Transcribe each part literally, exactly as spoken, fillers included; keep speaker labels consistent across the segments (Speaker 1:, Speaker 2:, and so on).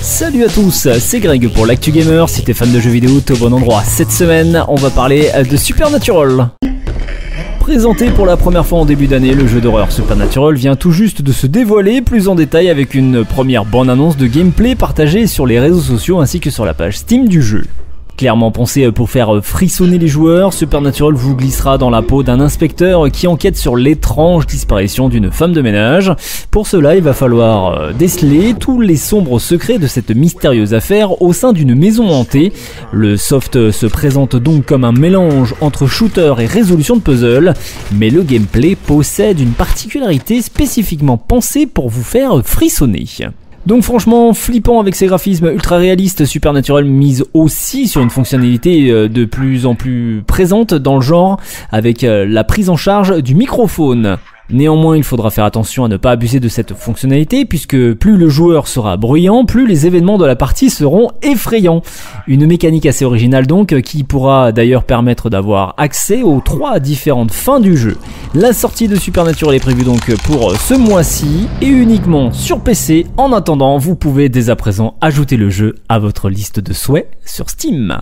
Speaker 1: Salut à tous, c'est Greg pour l'Actu Gamer. Si t'es fan de jeux vidéo, t'es au bon endroit. Cette semaine, on va parler de Supernatural. Présenté pour la première fois en début d'année, le jeu d'horreur Supernatural vient tout juste de se dévoiler plus en détail avec une première bande-annonce de gameplay partagée sur les réseaux sociaux ainsi que sur la page Steam du jeu. Clairement pensé pour faire frissonner les joueurs, Supernatural vous glissera dans la peau d'un inspecteur qui enquête sur l'étrange disparition d'une femme de ménage. Pour cela, il va falloir déceler tous les sombres secrets de cette mystérieuse affaire au sein d'une maison hantée. Le soft se présente donc comme un mélange entre shooter et résolution de puzzle, mais le gameplay possède une particularité spécifiquement pensée pour vous faire frissonner. Donc franchement, flippant avec ses graphismes ultra réalistes, Supernatural mise aussi sur une fonctionnalité de plus en plus présente dans le genre, avec la prise en charge du microphone. Néanmoins, il faudra faire attention à ne pas abuser de cette fonctionnalité, puisque plus le joueur sera bruyant, plus les événements de la partie seront effrayants. Une mécanique assez originale donc, qui pourra d'ailleurs permettre d'avoir accès aux trois différentes fins du jeu. La sortie de Supernatural est prévue donc pour ce mois-ci, et uniquement sur P C. En attendant, vous pouvez dès à présent ajouter le jeu à votre liste de souhaits sur Steam.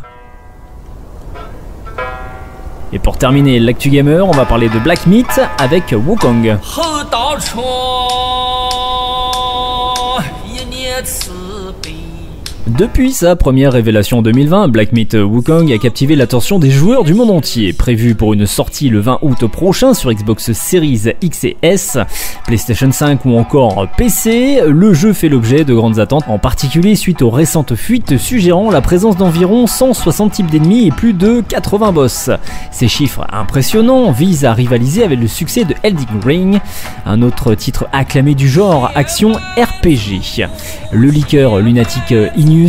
Speaker 1: Et pour terminer l'actu gamer, on va parler de Black Myth avec Wukong. Depuis sa première révélation en deux mille vingt, Black Myth Wukong a captivé l'attention des joueurs du monde entier. Prévu pour une sortie le vingt août prochain sur Xbox Series X et S, PlayStation cinq ou encore P C, le jeu fait l'objet de grandes attentes, en particulier suite aux récentes fuites suggérant la présence d'environ cent soixante types d'ennemis et plus de quatre-vingts boss. Ces chiffres impressionnants visent à rivaliser avec le succès de Elden Ring, un autre titre acclamé du genre action R P G. Le leaker Lunatic Inus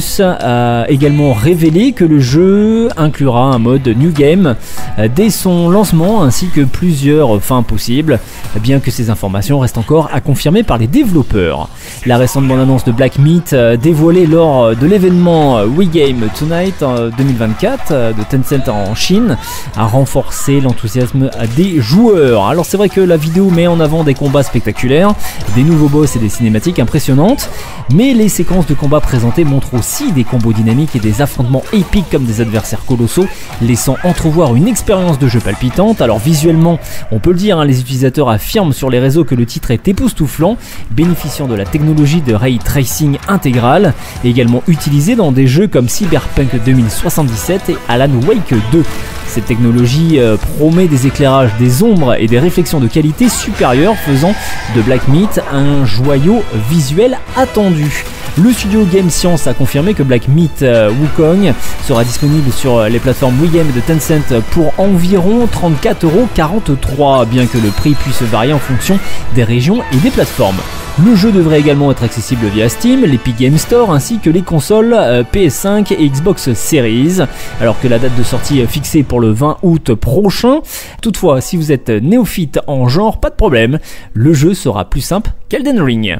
Speaker 1: a également révélé que le jeu inclura un mode New Game dès son lancement ainsi que plusieurs fins possibles, bien que ces informations restent encore à confirmer par les développeurs. La récente bande-annonce de Black Myth dévoilée lors de l'événement We Game Tonight deux mille vingt-quatre de Tencent en Chine a renforcé l'enthousiasme des joueurs. Alors c'est vrai que la vidéo met en avant des combats spectaculaires, des nouveaux boss et des cinématiques impressionnantes, mais les séquences de combat présentées montrent aussi des combos dynamiques et des affrontements épiques comme des adversaires colossaux, laissant entrevoir une expérience de jeu palpitante. Alors visuellement, on peut le dire, hein, les utilisateurs affirment sur les réseaux que le titre est époustouflant, bénéficiant de la technologie de ray tracing intégrale, également utilisée dans des jeux comme Cyberpunk deux mille soixante-dix-sept et Alan Wake deux. Cette technologie euh, promet des éclairages, des ombres et des réflexions de qualité supérieures, faisant de Black Myth un joyau visuel attendu. Le studio Game Science a confirmé que Black Myth euh, Wukong sera disponible sur les plateformes Wii Game de Tencent pour environ trente-quatre euros quarante-trois, bien que le prix puisse varier en fonction des régions et des plateformes. Le jeu devrait également être accessible via Steam, l'Epic Game Store ainsi que les consoles euh, P S cinq et Xbox Series, alors que la date de sortie est fixée pour le vingt août prochain. Toutefois, si vous êtes néophyte en genre, pas de problème, le jeu sera plus simple qu'Elden Ring.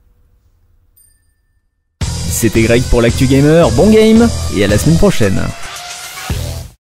Speaker 1: C'était Greg pour l'Actu Gamer, bon game et à la semaine prochaine.